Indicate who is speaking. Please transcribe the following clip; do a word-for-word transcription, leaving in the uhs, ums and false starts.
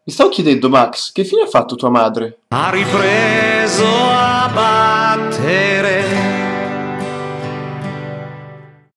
Speaker 1: Mi stavo chiedendo, Max, che fine ha fatto tua madre?
Speaker 2: Ha ripreso